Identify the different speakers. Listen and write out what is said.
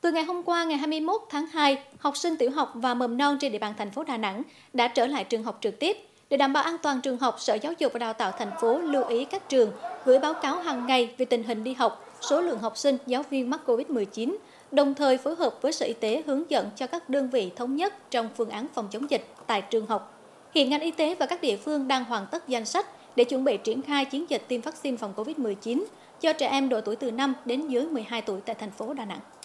Speaker 1: Từ ngày hôm qua, ngày 21 tháng 2, học sinh tiểu học và mầm non trên địa bàn thành phố Đà Nẵng đã trở lại trường học trực tiếp. Để đảm bảo an toàn trường học, Sở Giáo dục và Đào tạo thành phố lưu ý các trường gửi báo cáo hàng ngày về tình hình đi học, số lượng học sinh, giáo viên mắc Covid-19, đồng thời phối hợp với Sở Y tế hướng dẫn cho các đơn vị thống nhất trong phương án phòng chống dịch tại trường học. Hiện ngành y tế và các địa phương đang hoàn tất danh sách để chuẩn bị triển khai chiến dịch tiêm vaccine phòng Covid-19 cho trẻ em độ tuổi từ 5 đến dưới 12 tuổi tại thành phố Đà Nẵng.